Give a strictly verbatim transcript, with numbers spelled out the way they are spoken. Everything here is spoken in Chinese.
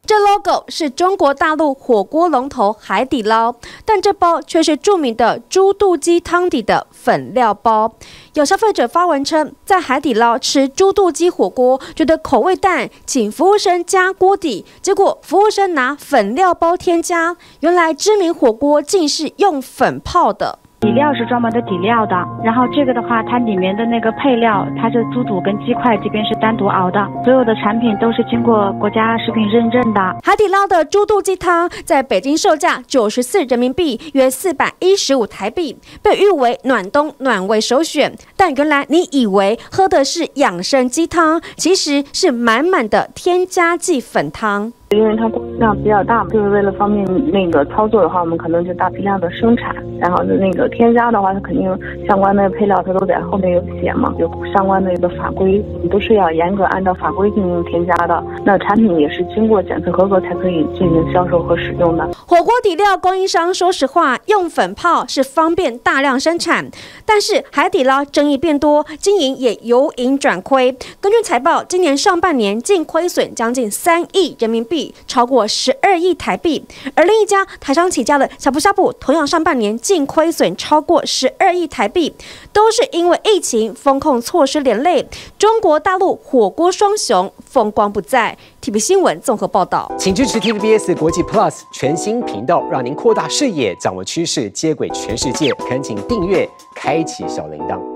这 logo 是中国大陆火锅龙头海底捞，但这包却是著名的猪肚鸡汤底的粉料包。有消费者发文称，在海底捞吃猪肚鸡火锅，觉得口味淡，请服务生加锅底，结果服务生拿粉料包添加，原来知名火锅竟是用粉泡的。 底料是专门的底料的，然后这个的话，它里面的那个配料，它是猪肚跟鸡块这边是单独熬的，所有的产品都是经过国家食品认证的。 海底捞的猪肚鸡汤在北京售价九十四人民币，约四百一十五台币，被誉为暖冬暖胃首选。但原来你以为喝的是养生鸡汤，其实是满满的添加剂粉汤。 因为它工量比较大，就是为了方便那个操作的话，我们可能就大批量的生产，然后那个添加的话，它肯定相关的配料它都在后面有写嘛，有相关的一个法规，都是要严格按照法规进行添加的。那产品也是经过检测合格才可以进行销售和使用的。 火锅底料供应商说实话，用粉泡是方便大量生产，但是海底捞争议变多，经营也由盈转亏。根据财报，今年上半年净亏损将近三亿人民币。 超过十二亿台币，而另一家台商起家的呷哺呷哺，同样上半年净亏损超过十二亿台币，都是因为疫情风控措施连累。中国大陆火锅双雄风光不再。T V B 新闻综合报道， 请支持 T V B S 国际 Plus 全新频道，让您扩大视野，掌握趋势，接轨全世界。恳请订阅，开启小铃铛。